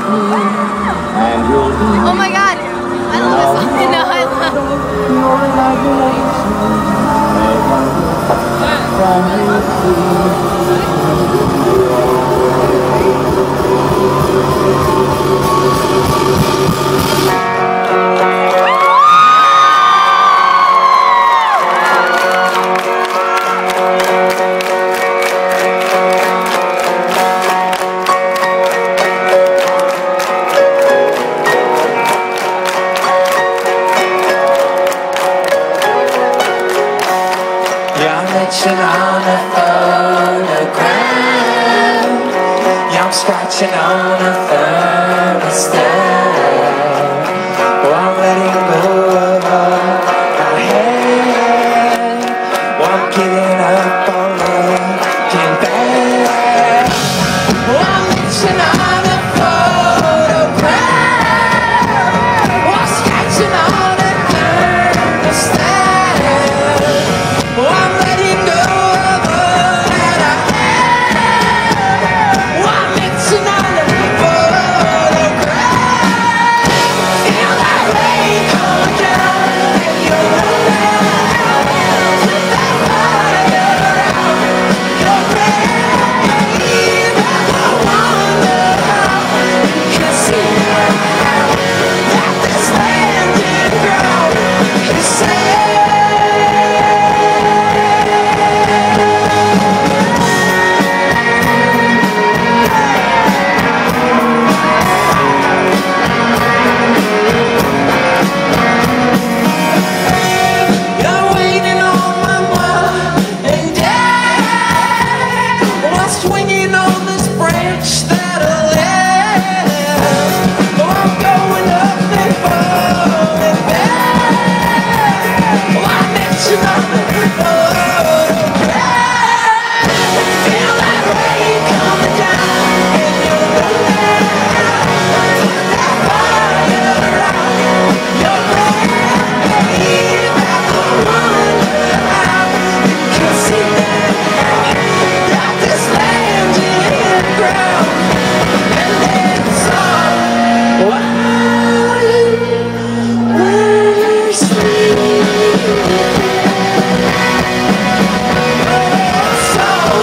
Oh my god, I love this song. No, I Itchin on a photograph. Yeah, I'm scratching on a thermostat. Oh, I'm letting go of all my head. Oh, I'm giving up on looking back. Oh, I'm itching on a photograph. Oh, I'm scratching on a thermostat. Oh, I'm letting go of all that I had. Oh, I'm itching on a photograph. Feel that rain coming down, and you're running out with that fire out. You're ready, but I wonder how you can see now that this land did grow. You say swinging on this branch that I left. Oh, I'm going up and falling back. Oh, I'm itching on the photograph. Feel that rain coming down, and you're running out with that fire out. You're ready, but I wonder how you can see that this land in ground, and it's all wild west. It's all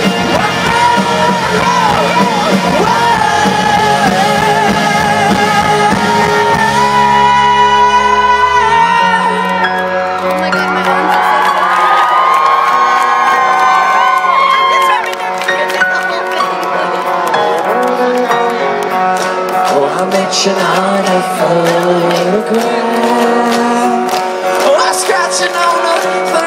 oh my god, my arms are so sore. I'm determined to do the whole thing. oh, I'm itching on a photograph. Oh, I'm scratching on a